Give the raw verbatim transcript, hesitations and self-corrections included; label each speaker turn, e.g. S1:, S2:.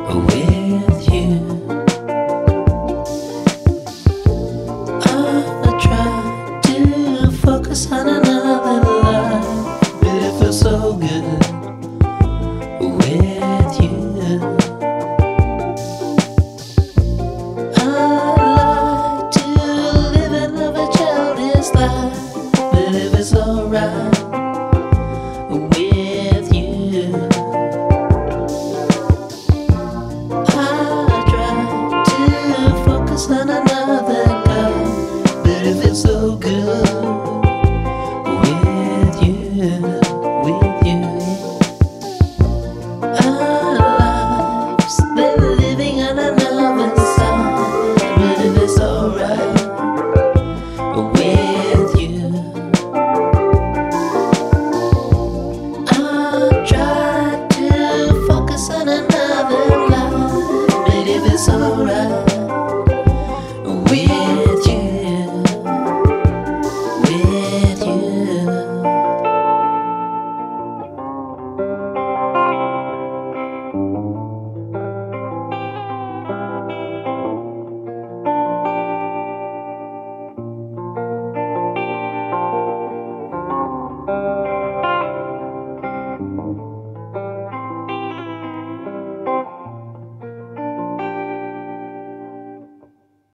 S1: with you. I try to focus on another life, but it feels so good with you. I like to live another childish life, but if it's alright with you, I try to focus on another guy, but if it's so good with you, with you, our lives been living on another side, but if it's alright with you, I try to focus on another life, but if it's alright with you, with